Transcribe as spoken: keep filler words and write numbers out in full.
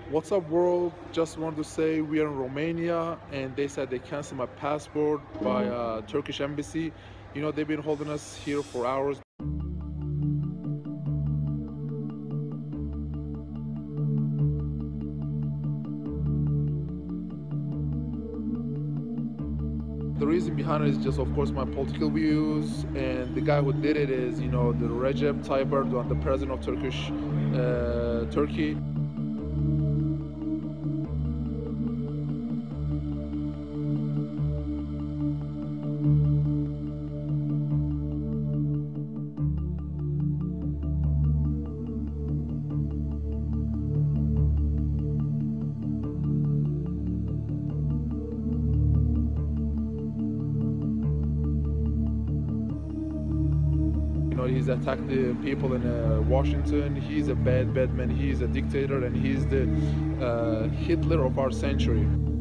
What's up, world? Just wanted to say we are in Romania, and they said they canceled my passport by uh, Turkish embassy. You know, they've been holding us here for hours. The reason behind it is just, of course, my political views, and the guy who did it is, you know, the Recep Tayyip Erdogan, the president of Turkish uh, Turkey. You know, he's attacked the people in uh, Washington. He's a bad, bad man. He's a dictator, and he's the uh, Hitler of our century.